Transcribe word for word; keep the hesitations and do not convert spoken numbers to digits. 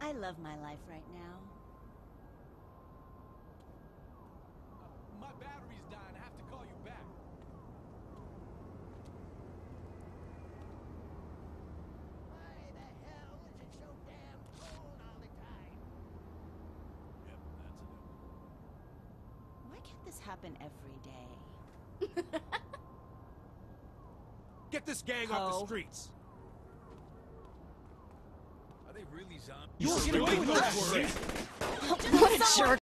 I love my life right now. Uh, my battery's dying. I have to call you back. Why the hell is it so damn cold all the time? Yep, that's it. Why can't this happen every day? Get this gang Ho. off the streets. Are they really zombies? You're You're really doing that that shit. shit. What a jerk.